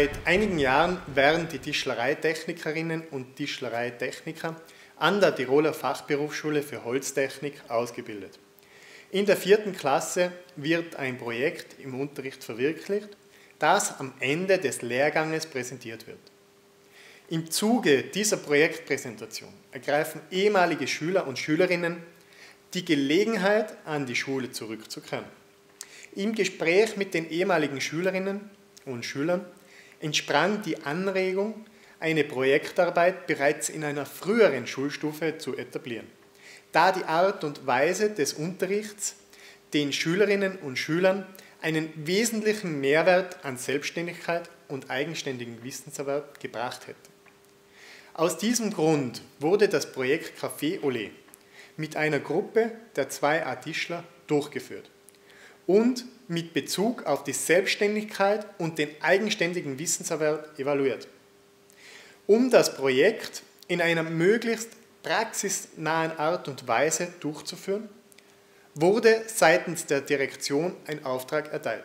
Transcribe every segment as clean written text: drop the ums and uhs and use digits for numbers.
Seit einigen Jahren werden die Tischlereitechnikerinnen und Tischlereitechniker an der Tiroler Fachberufsschule für Holztechnik ausgebildet. In der 4. Klasse wird ein Projekt im Unterricht verwirklicht, das am Ende des Lehrganges präsentiert wird. Im Zuge dieser Projektpräsentation ergreifen ehemalige Schüler und Schülerinnen die Gelegenheit, an die Schule zurückzukehren. Im Gespräch mit den ehemaligen Schülerinnen und Schülern entsprang die Anregung, eine Projektarbeit bereits in einer früheren Schulstufe zu etablieren, da die Art und Weise des Unterrichts den Schülerinnen und Schülern einen wesentlichen Mehrwert an Selbstständigkeit und eigenständigen Wissenserwerb gebracht hätte. Aus diesem Grund wurde das Projekt Café Olé mit einer Gruppe der 2 Tischler durchgeführt und mit Bezug auf die Selbstständigkeit und den eigenständigen Wissenserwerb evaluiert. Um das Projekt in einer möglichst praxisnahen Art und Weise durchzuführen, wurde seitens der Direktion ein Auftrag erteilt.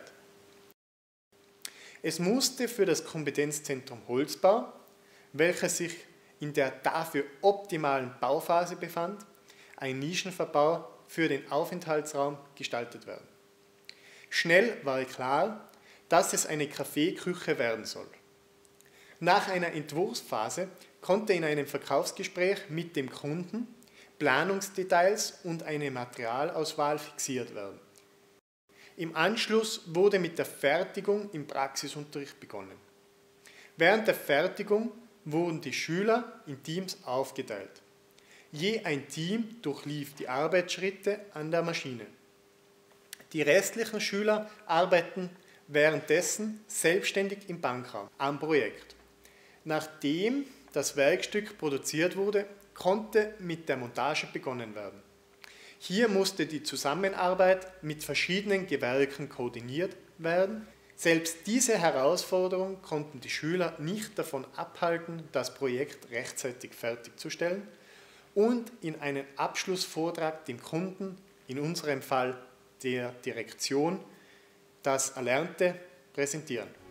Es musste für das Kompetenzzentrum Holzbau, welches sich in der dafür optimalen Bauphase befand, ein Nischenverbau für den Aufenthaltsraum gestaltet werden. Schnell war klar, dass es eine Kaffeeküche werden soll. Nach einer Entwurfsphase konnte in einem Verkaufsgespräch mit dem Kunden Planungsdetails und eine Materialauswahl fixiert werden. Im Anschluss wurde mit der Fertigung im Praxisunterricht begonnen. Während der Fertigung wurden die Schüler in Teams aufgeteilt. Je ein Team durchlief die Arbeitsschritte an der Maschine. Die restlichen Schüler arbeiten währenddessen selbstständig im Bankraum am Projekt. Nachdem das Werkstück produziert wurde, konnte mit der Montage begonnen werden. Hier musste die Zusammenarbeit mit verschiedenen Gewerken koordiniert werden. Selbst diese Herausforderung konnten die Schüler nicht davon abhalten, das Projekt rechtzeitig fertigzustellen und in einen Abschlussvortrag dem Kunden, in unserem Fall der Direktion, das Erlernte präsentieren.